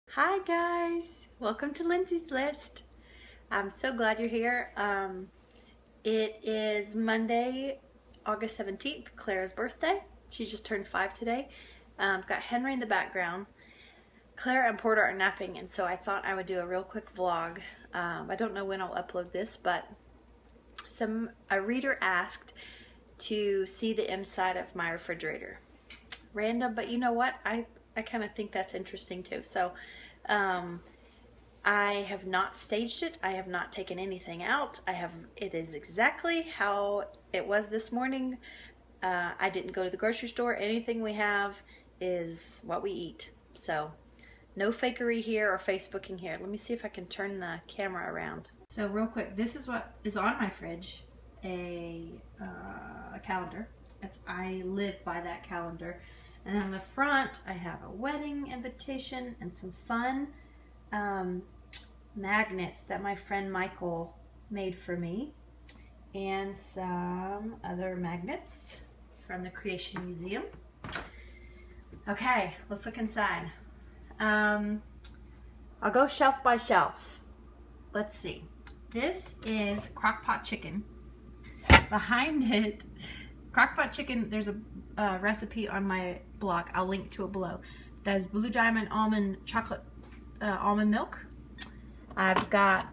Hi guys, welcome to Lindsay's List. I'm so glad you're here. It is Monday, August 17th, Claire's birthday. She just turned 5 today. I've got Henry in the background. Claire and Porter are napping, and so I thought I would do a real quick vlog. I don't know when I'll upload this, but a reader asked to see the inside of my refrigerator. Random, but you know what? I kind of think that's interesting too. So I have not staged it. I have not taken anything out. It is exactly how it was this morning. I didn't go to the grocery store. Anything we have is what we eat. So no fakery here or Facebooking here. Let me see if I can turn the camera around. So real quick, this is what is on my fridge, a calendar. I live by that calendar. And on the front, I have a wedding invitation and some fun magnets that my friend Michael made for me, and some other magnets from the Creation Museum. Okay, let's look inside. I'll go shelf by shelf. Let's see. This is crockpot chicken. Behind it, crockpot chicken, there's a recipe on my blog. I'll link to it below. That is Blue Diamond almond chocolate almond milk. I've got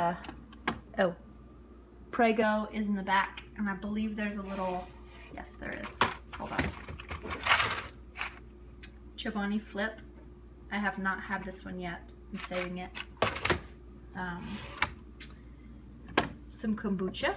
Prego is in the back, and I believe there's a little, yes there is, hold on, Chobani Flip. I have not had this one yet. I'm saving it. Some kombucha,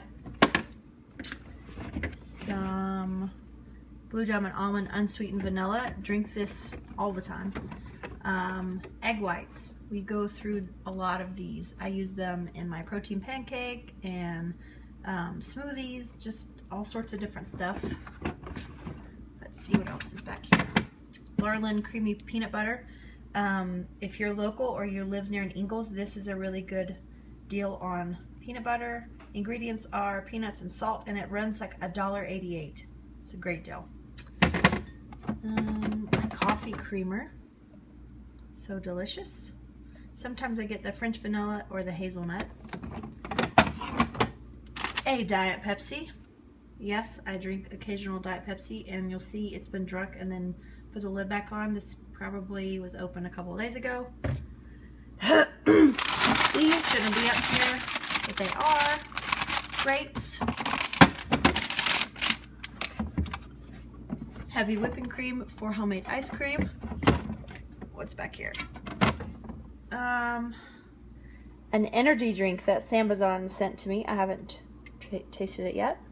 some Blue Diamond almond unsweetened vanilla. Drink this all the time. Egg whites. We go through a lot of these. I use them in my protein pancake and smoothies, just all sorts of different stuff. Let's see what else is back here. Larlin creamy peanut butter. If you're local or you live near an Ingles, this is a really good deal on peanut butter. Ingredients are peanuts and salt, and it runs like $1.88. It's a great deal. Coffee creamer. So delicious. Sometimes I get the French vanilla or the hazelnut. A Diet Pepsi. Yes, I drink occasional Diet Pepsi, and you'll see it's been drunk and then put the lid back on. This probably was open a couple of days ago. These shouldn't be up here, but they are. Grapes. Heavy whipping cream for homemade ice cream. What's back here? An energy drink that Sambazon sent to me. I haven't tasted it yet.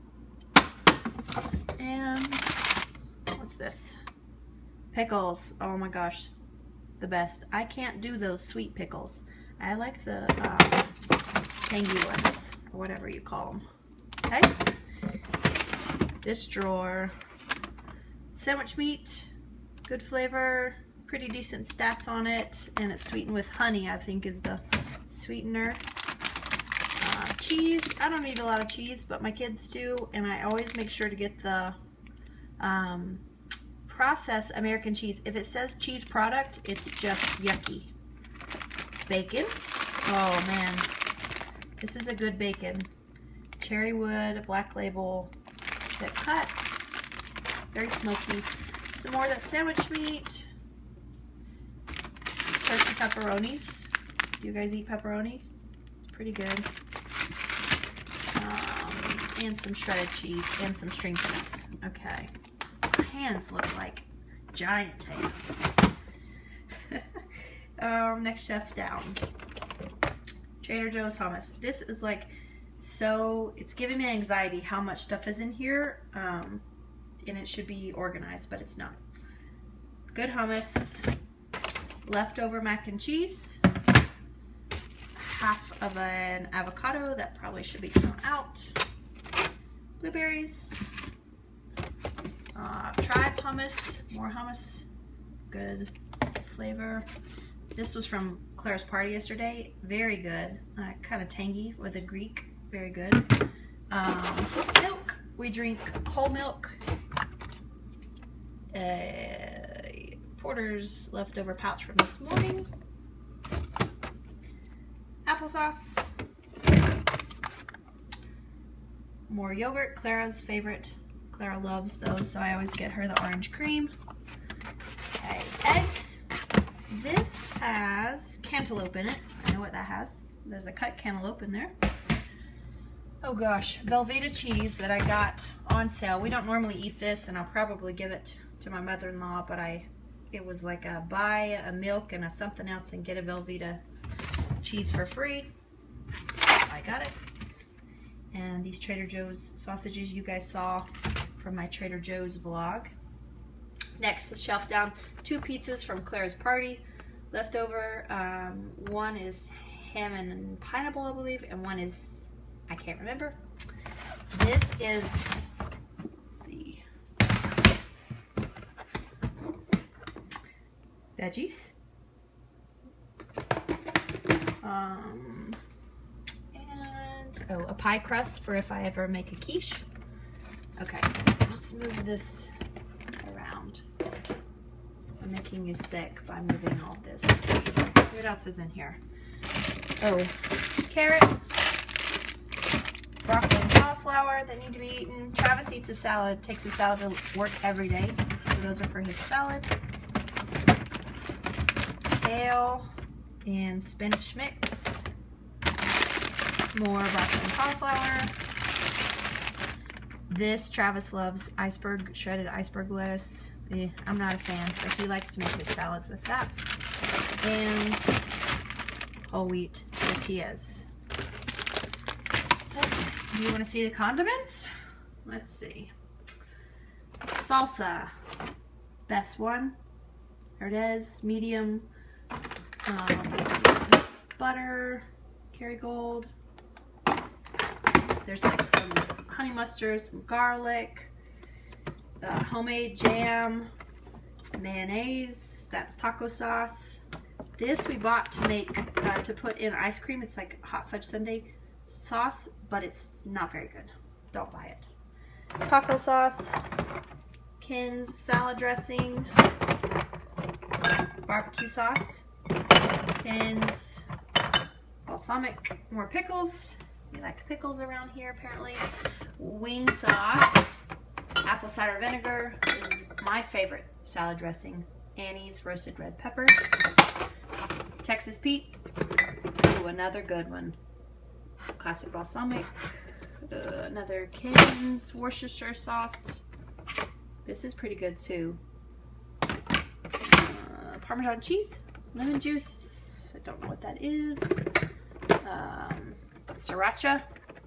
And what's this? Pickles. Oh my gosh, the best. I can't do those sweet pickles. I like the tangy ones, or whatever you call them. Okay. This drawer. Sandwich meat, good flavor, pretty decent stats on it, and it's sweetened with honey, I think is the sweetener. Cheese, I don't eat a lot of cheese, but my kids do, and I always make sure to get the processed American cheese. If it says cheese product, it's just yucky. Bacon, oh man, this is a good bacon. Cherry wood, black label, chip cut. Very smoky. Some more of that sandwich meat. Turkey pepperonis. Do you guys eat pepperoni? It's pretty good. And some shredded cheese and some string cheese. Okay. My hands look like giant hands. Next shelf down. Trader Joe's hummus. This is like, so it's giving me anxiety how much stuff is in here. And it should be organized, but it's not. Good hummus, leftover mac and cheese, half of an avocado that probably should be thrown out, blueberries, tribe hummus, more hummus, good flavor. This was from Claire's party yesterday, very good, kind of tangy with a Greek, very good. Milk, we drink whole milk. Porter's leftover pouch from this morning. applesauce. More yogurt, Clara's favorite. Clara loves those, so I always get her the orange cream. Okay, eggs. This has cantaloupe in it. I know what that has. There's a cut cantaloupe in there. Oh gosh, Velveeta cheese that I got on sale. We don't normally eat this, and I'll probably give it to my mother-in-law, but it was like a buy a milk and a something else and get a Velveeta cheese for free. I got it. And these Trader Joe's sausages you guys saw from my Trader Joe's vlog. Next, the shelf down, 2 pizzas from Clara's party. Leftover, one is ham and pineapple, I believe, and one is, I can't remember. This is, let's see, veggies. And a pie crust for if I ever make a quiche. Okay, let's move this around. I'm making you sick by moving all this. What else is in here? Oh, carrots, broccoli and cauliflower that need to be eaten. Travis eats a salad, takes a salad to work every day. So those are for his salad. Kale and spinach mix. More broccoli and cauliflower. This Travis loves shredded iceberg lettuce. I'm not a fan, but he likes to make his salads with that. And whole wheat tortillas. Do you want to see the condiments? Let's see. Salsa, best one. Herdez, medium. Butter, Kerrygold. There's like some honey mustard, some garlic, homemade jam, mayonnaise. That's taco sauce. This we bought to make to put in ice cream. It's like hot fudge sundae sauce, but it's not very good. Don't buy it. Taco sauce, Kin's salad dressing, barbecue sauce, Kin's balsamic, more pickles. We like pickles around here apparently. Wing sauce, apple cider vinegar, is my favorite salad dressing. Annie's roasted red pepper. Texas Pete. Ooh, another good one. Classic balsamic. Another Kin's Worcestershire sauce. This is pretty good too. Parmesan cheese, lemon juice. I don't know what that is. Sriracha,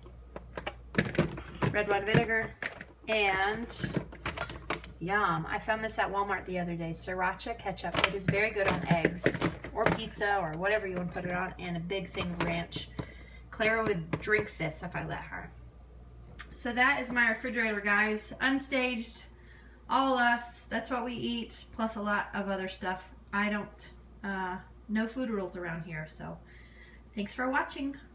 red wine vinegar, and yum. I found this at Walmart the other day. Sriracha ketchup. It is very good on eggs or pizza or whatever you want to put it on, and a big thing of ranch. Clara would drink this if I let her. So that is my refrigerator, guys. Unstaged, all us. That's what we eat, plus a lot of other stuff. I don't, no food rules around here, so thanks for watching.